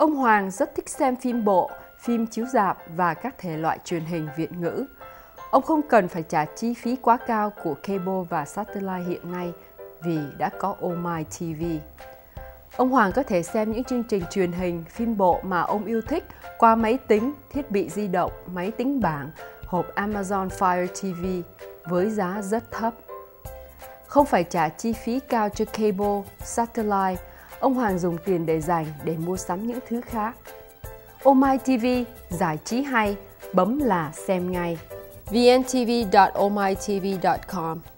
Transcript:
Ông Hoàng rất thích xem phim bộ, phim chiếu rạp và các thể loại truyền hình Việt ngữ. Ông không cần phải trả chi phí quá cao của cable và satellite hiện nay vì đã có Oh My TV. Ông Hoàng có thể xem những chương trình truyền hình, phim bộ mà ông yêu thích qua máy tính, thiết bị di động, máy tính bảng, hộp Amazon Fire TV với giá rất thấp. Không phải trả chi phí cao cho cable, satellite, ông Hoàng dùng tiền để dành để mua sắm những thứ khác. Oh My TV, giải trí hay, bấm là xem ngay. vntv.ohmytv.com